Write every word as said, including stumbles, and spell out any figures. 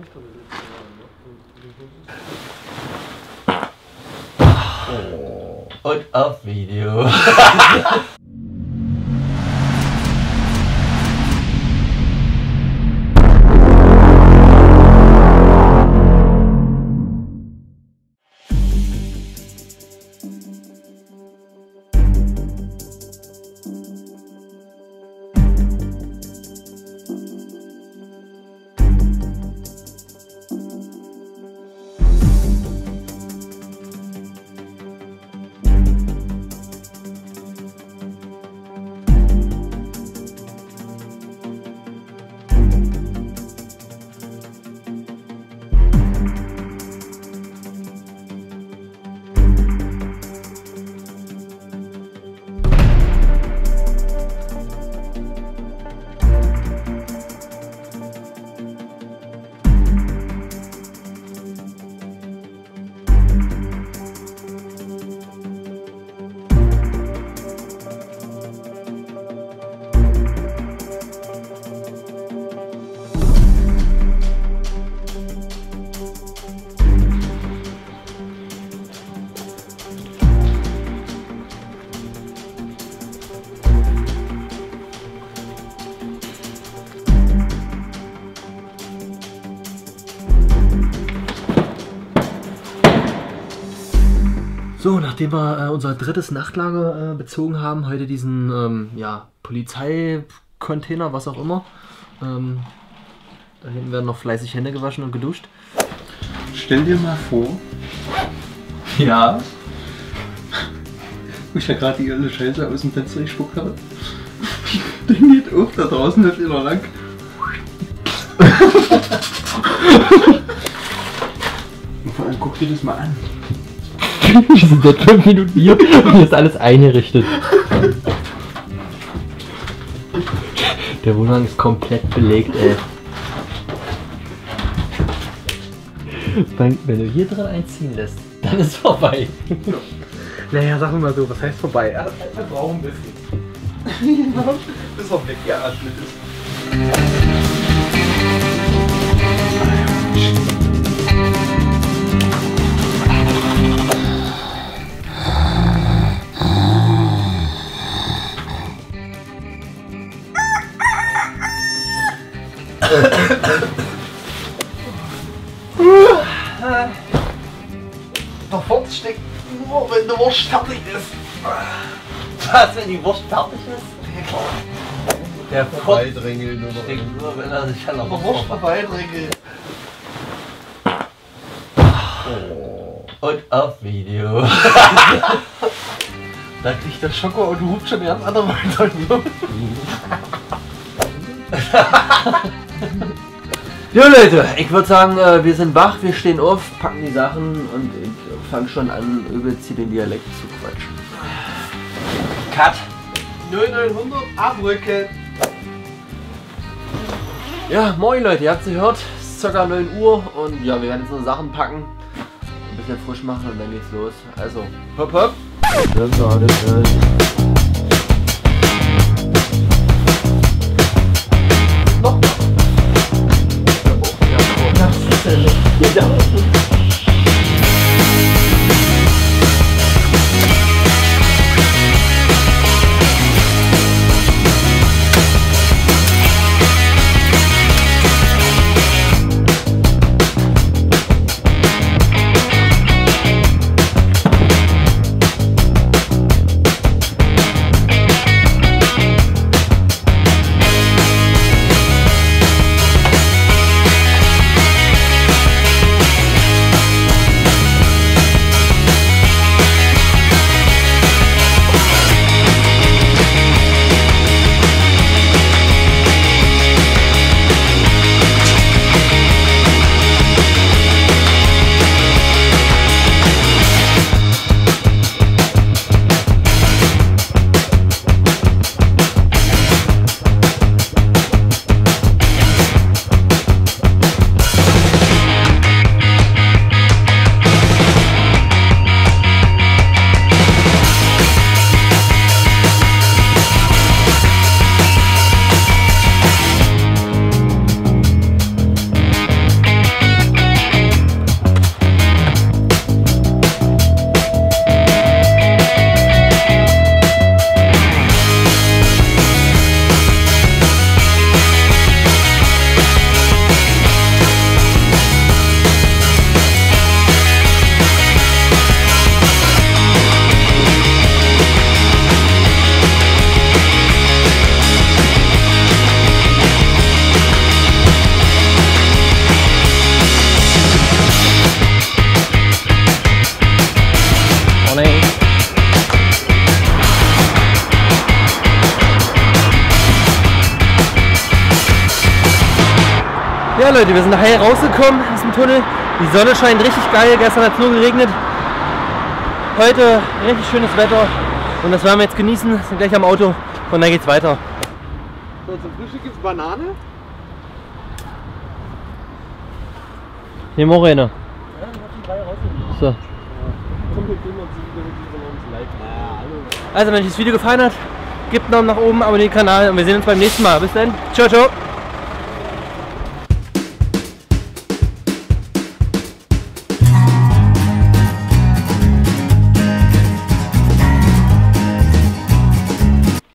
Oh. Und auf Video. So, nachdem wir äh, unser drittes Nachtlager äh, bezogen haben, heute diesen ähm, ja, Polizeicontainer, was auch immer. Ähm, da hinten werden noch fleißig Hände gewaschen und geduscht. Stell dir mal vor, Ja. wo ich ja gerade die alle Scheiße aus dem Fenster gespuckt habe. Ding geht auf, da draußen wird wieder lang. Und vor allem guck dir das mal an. Wir sind seit fünf Minuten hier und hier ist alles eingerichtet. Der Wohnwagen ist komplett belegt, ey. Wenn du hier drin einziehen lässt, dann ist vorbei. Naja, sagen wir mal so, was heißt vorbei? Er, er braucht ein bisschen. Bis er weggeatmet ist. Der Furz steckt nur, wenn die Wurst fertig ist. Was, wenn die Wurst fertig ist? Der Furz steckt nur, wenn er sich an der Wurst vorbeidrängelt. Oh. Und auf Video. Da kriegt der Schoko und du hupst schon ganz andere weiter. Jo Leute, ich würde sagen, wir sind wach, wir stehen auf, packen die Sachen und ich fange schon an, übelst hier den Dialekt zu quatschen. Cut. neunhundert abrücken. Ja, moin Leute, ihr habt es gehört, es ist ca. neun Uhr und ja, wir werden jetzt noch Sachen packen, ein bisschen frisch machen und dann geht's los. Also, hopp hopp. Noch. Ja, Leute, wir sind heil rausgekommen aus dem Tunnel. Die Sonne scheint richtig geil, gestern hat es nur geregnet. Heute richtig schönes Wetter und das werden wir jetzt genießen, sind gleich am Auto und dann geht's weiter. So, zum Frühstück gibt's Banane. Nehmen wir auch eine. So. Also wenn euch das Video gefallen hat, gebt einen Daumen nach oben, abonniert den Kanal und wir sehen uns beim nächsten Mal. Bis dann. Ciao, ciao.